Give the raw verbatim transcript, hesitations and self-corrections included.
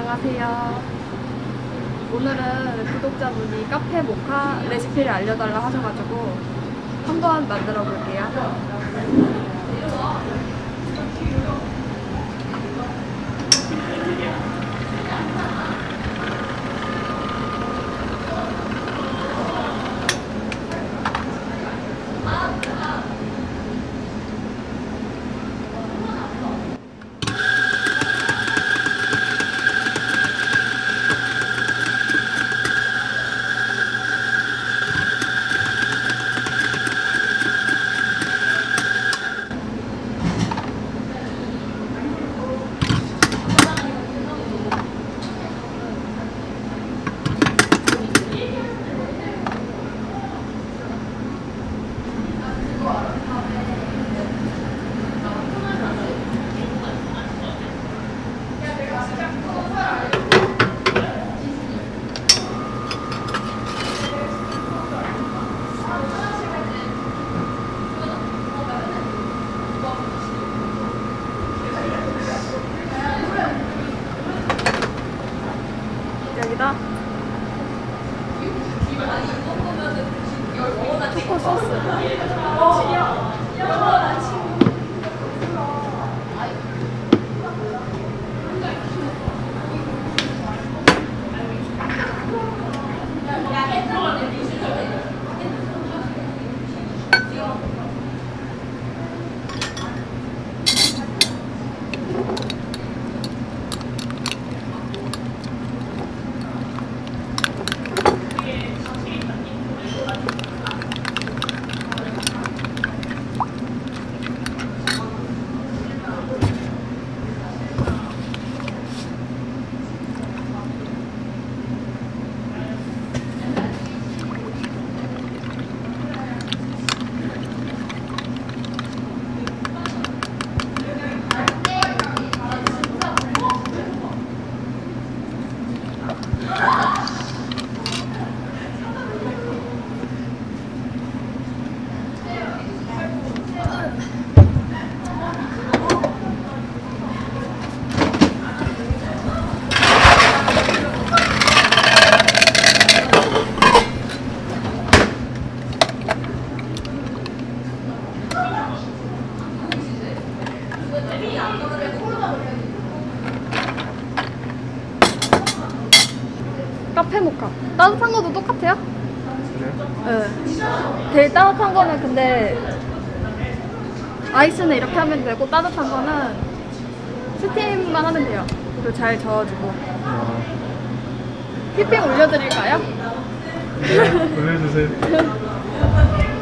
안녕하세요. 오늘은 구독자분이 카페 모카 레시피를 알려달라 하셔가지고 한번 만들어 볼게요. 여기다 초코 소스. 카페 모카 따뜻한 것도 똑같아요? 그래요? 네. 제일 따뜻한 거는 근데 아이스는 이렇게 하면 되고 따뜻한 거는 스팀만 하면 돼요. 그리고 잘 저어주고. 아, 휘핑 올려드릴까요? 네, 올려주세요.